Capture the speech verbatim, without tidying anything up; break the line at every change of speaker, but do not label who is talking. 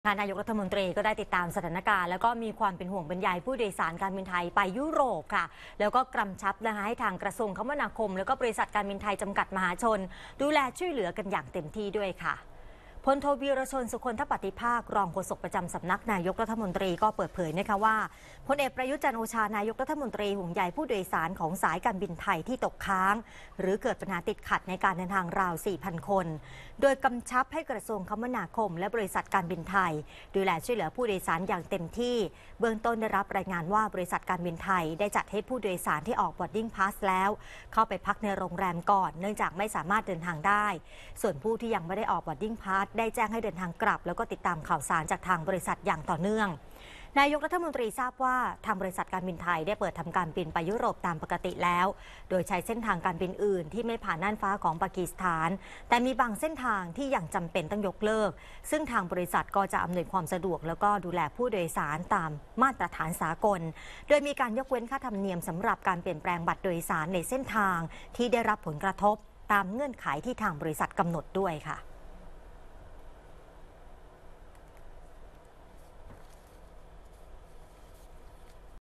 นายกรัฐมนตรีก็ได้ติดตามสถานการณ์แล้วก็มีความเป็นห่วงเป็นใยผู้โดยสารการบินไทยไปยุโรปค่ะแล้วก็กำชับนะคะให้ทางกระทรวงคมนาคมแล้วก็บริษัทการบินไทยจำกัดมหาชนดูแลช่วยเหลือกันอย่างเต็มที่ด้วยค่ะพลโทวีรชนสุคนทปฏิภาครองโฆษกประจำสำนักนายกรัฐมนตรีก็เปิดเผยนะคะว่าพลเอกประยุทธ์จันทร์โอชานายกรัฐมนตรีห่วงใยผู้โดยสารของสายการบินไทยที่ตกค้างหรือเกิดปัญหาติดขัดในการเดินทางราว สี่พัน คนโดยกำชับให้กระทรวงคมนาคมและบริษัทการบินไทยดูแลช่วยเหลือผู้โดยสารอย่างเต็มที่เบื้องต้นได้รับรายงานว่าบริษัทการบินไทยได้จัดให้ผู้โดยสารที่ออก boarding pass แล้วเข้าไปพักในโรงแรมก่อนเนื่องจากไม่สามารถเดินทางได้ส่วนผู้ที่ยังไม่ได้ออก boarding pass ได้แจ้งให้เดินทางกลับแล้วก็ติดตามข่าวสารจากทางบริษัทอย่างต่อเนื่องนายกรัฐมนตรีทราบว่าทางบริษัทการบินไทยได้เปิดทำการบินไปยุโรปตามปกติแล้วโดยใช้เส้นทางการบินอื่นที่ไม่ผ่านน่านฟ้าของปากีสถานแต่มีบางเส้นทางที่ยังจำเป็นต้องยกเลิกซึ่งทางบริษัทก็จะอำนวยความสะดวกแล้วก็ดูแลผู้โดยสารตามมาตรฐานสากลโดยมีการยกเว้นค่าธรรมเนียมสำหรับการเปลี่ยนแปลงบัตรโดยสารในเส้นทางที่ได้รับผลกระทบตามเงื่อนไขที่ทางบริษัทกำหนดด้วยค่ะ